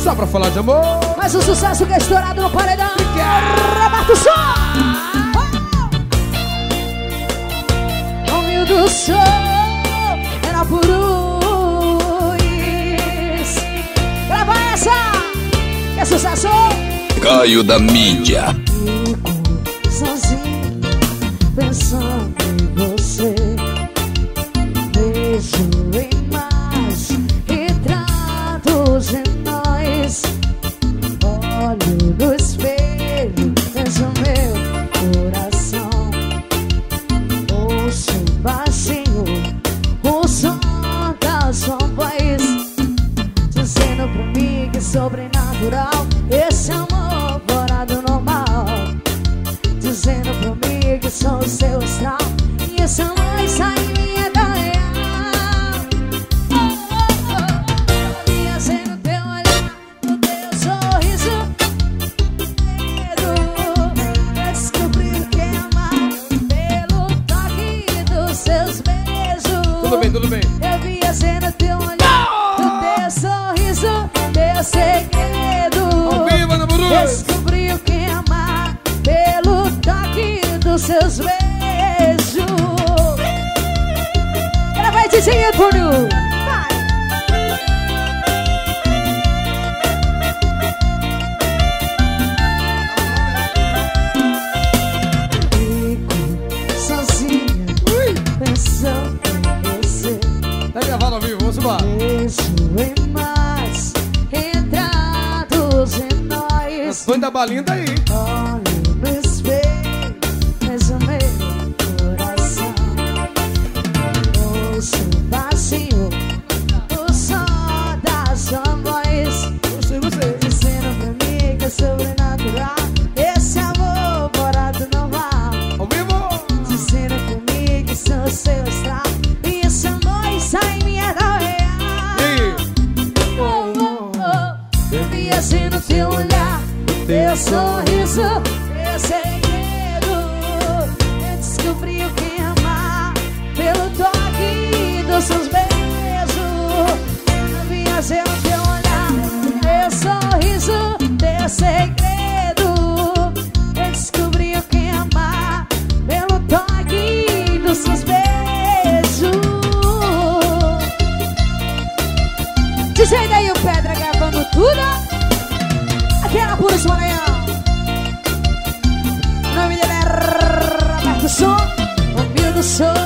Só pra falar de amor. Mas o sucesso que é estourado no paredão. Rebata o som. Humilde o som. Era por isso. Grava essa. Que é sucesso. Caio da mídia. Fico sozinho pensando em você. Vejo imagens, retratos de nós. Olho no espelho, vejo meu coração. Ouço baixinho o som da sua voz, dizendo pra mim que é sobrenatural esse amor fora do normal. Dizendo pra mim que sou o seu astral e esse amor sai em minha ideia. Eu vi no teu olhar, no teu sorriso, medo. Eu descobri o que é amar pelo toque dos seus beijos. Tudo bem, tudo bem. Eu vi no teu olhar, no teu sorriso, teu segredo. Viva na Buru! Descobri o que é amar pelo toque dos seus beijos. Ela vai dizer, Bruno. Vai. Fico sozinha pensando em você. Tá gravado ao vivo, vamos embora. Vejo imagens, retratos de nós. Foi da balinha daí. Olho no espelho, vejo meu coração. Ouço baixinho o som da sua voz, dizendo pra mim que é sobrenatural esse amor fora do normal. Ao vivo! Dizendo pra mim que sou seu astral e esse amor sai em minha E ideia. aí? Eu vi assim no teu olhar, teu sorriso, teu segredo. Eu descobri o que é amar pelo toque dos seus beijos. Eu vi assim no teu olhar, teu sorriso, teu segredo. Eu descobri o que é amar pelo toque dos seus beijos. DJ daí o Pedra gravando tudo. Aquela pura Leão. O nome dele é Roberto Som. Humilde o som.